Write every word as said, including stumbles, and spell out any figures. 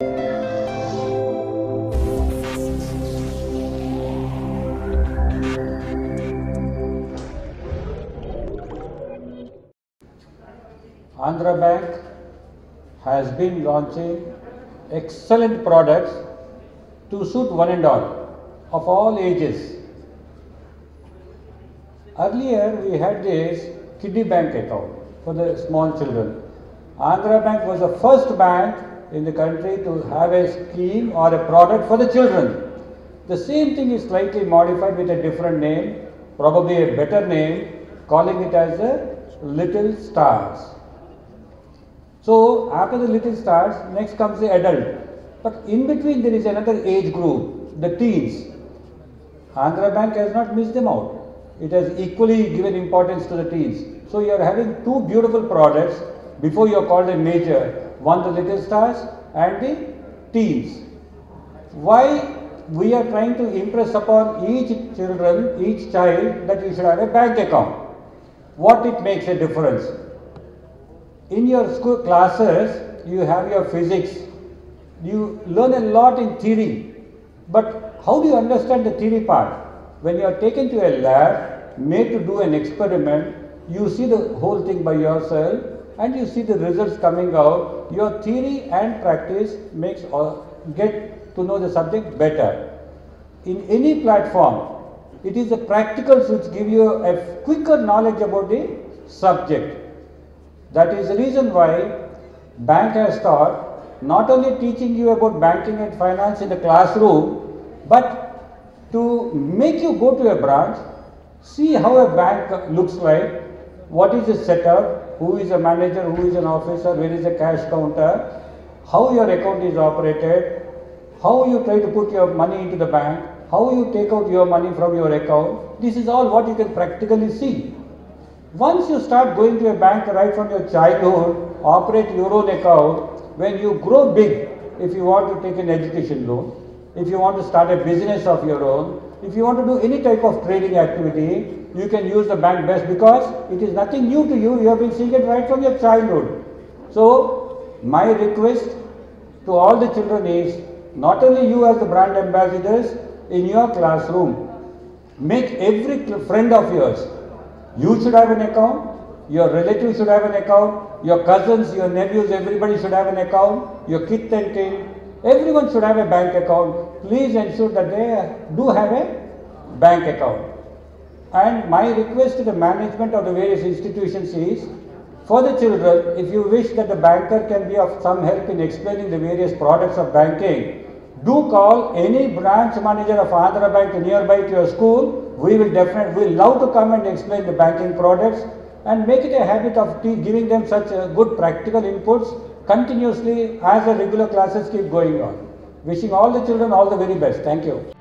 Andhra Bank has been launching excellent products to suit one and all, of all ages. Earlier we had this kiddie bank account for the small children. Andhra Bank was the first bank in the country to have a scheme or a product for the children. The same thing is slightly modified with a different name, probably a better name, calling it as the Little Stars. So after the Little Stars, next comes the adult. But in between there is another age group, the teens. Andhra Bank has not missed them out. It has equally given importance to the teens. So you are having two beautiful products before you are called a major. One the Little Stars and the teens. Why we are trying to impress upon each children, each child that you should have a bank account. What it makes a difference. In your school classes, you have your physics. You learn a lot in theory. But how do you understand the theory part? When you are taken to a lab, made to do an experiment, you see the whole thing by yourself and you see the results coming out. Your theory and practice makes all, get to know the subject better. In any platform, it is the practicals which give you a quicker knowledge about the subject. That is the reason why bank has taught not only teaching you about banking and finance in the classroom, but to make you go to a branch, see how a bank looks like, what is the setup, who is a manager, who is an officer, where is the cash counter, how your account is operated, how you try to put your money into the bank, how you take out your money from your account. This is all what you can practically see. Once you start going to a bank right from your childhood, operate your own account, when you grow big, if you want to take an education loan, if you want to start a business of your own, if you want to do any type of trading activity, you can use the bank best because it is nothing new to you, you have been seeing it right from your childhood. So, my request to all the children is, not only you as the brand ambassadors in your classroom, make every friend of yours. You should have an account, your relatives should have an account, your cousins, your nephews, everybody should have an account, your kith and kin, everyone should have a bank account. Please ensure that they do have a bank account. And my request to the management of the various institutions is, for the children, if you wish that the banker can be of some help in explaining the various products of banking, do call any branch manager of Andhra Bank nearby to your school. We will definitely, we will love to come and explain the banking products and make it a habit of giving them such good practical inputs continuously as the regular classes keep going on. Wishing all the children all the very best. Thank you.